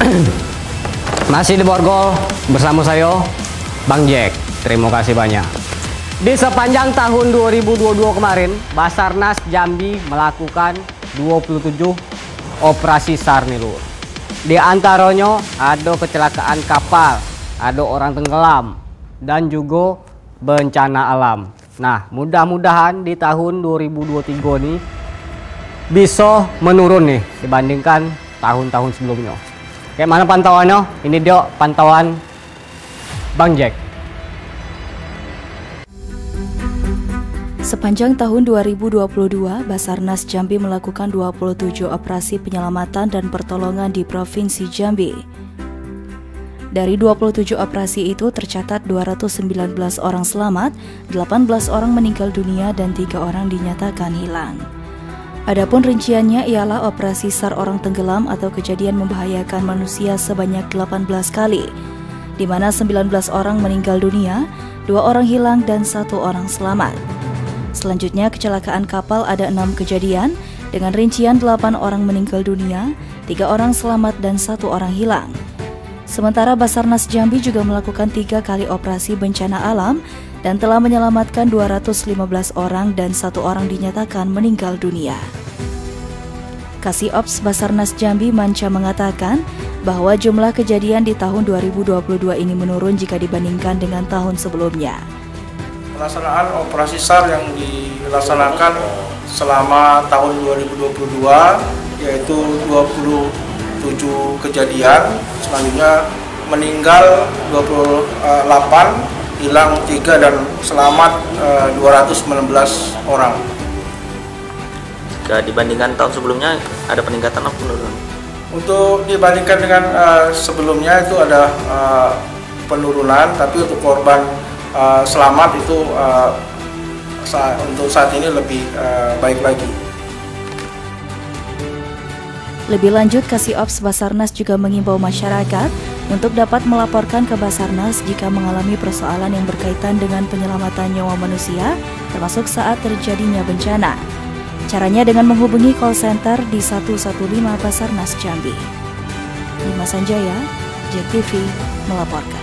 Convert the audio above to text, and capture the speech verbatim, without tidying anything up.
Masih di Borgol bersama saya Bang Jack. Terima kasih banyak. Di sepanjang tahun dua ribu dua puluh dua kemarin, Basarnas Jambi melakukan dua puluh tujuh operasi SAR nih lur. Di antaranya ada kecelakaan kapal, ada orang tenggelam, dan juga bencana alam. Nah, mudah-mudahan di tahun dua ribu dua puluh tiga nih bisa menurun nih dibandingkan tahun-tahun sebelumnya. Kayak mana pantauannya? Ini dia pantauan Bang Jack. Sepanjang tahun dua ribu dua puluh dua, Basarnas Jambi melakukan dua puluh tujuh operasi penyelamatan dan pertolongan di Provinsi Jambi. Dari dua puluh tujuh operasi itu tercatat dua ratus sembilan belas orang selamat, delapan belas orang meninggal dunia dan tiga orang dinyatakan hilang. Adapun rinciannya ialah operasi SAR orang tenggelam atau kejadian membahayakan manusia sebanyak delapan belas kali, di mana sembilan belas orang meninggal dunia, dua orang hilang dan satu orang selamat. Selanjutnya kecelakaan kapal ada enam kejadian dengan rincian delapan orang meninggal dunia, tiga orang selamat dan satu orang hilang. Sementara Basarnas Jambi juga melakukan tiga kali operasi bencana alam dan telah menyelamatkan dua ratus lima belas orang dan satu orang dinyatakan meninggal dunia. Kasih Ops Basarnas Jambi Manca mengatakan bahwa jumlah kejadian di tahun dua ribu dua puluh dua ini menurun jika dibandingkan dengan tahun sebelumnya. Pelaksanaan operasi SAR yang dilaksanakan selama tahun dua ribu dua puluh dua yaitu dua puluh tujuh kejadian, selanjutnya meninggal dua puluh delapan, hilang tiga dan selamat dua ratus sembilan belas orang. Jika dibandingkan tahun sebelumnya ada peningkatan atau penurunan? Untuk dibandingkan dengan uh, sebelumnya itu ada uh, penurunan, tapi untuk korban uh, selamat itu uh, saat, untuk saat ini lebih uh, baik lagi. Lebih lanjut, Kasih Ops Basarnas juga mengimbau masyarakat untuk dapat melaporkan ke Basarnas jika mengalami persoalan yang berkaitan dengan penyelamatan nyawa manusia, termasuk saat terjadinya bencana. Caranya dengan menghubungi call center di satu satu lima Basarnas Jambi. Dimas Sanjaya, J T V melaporkan.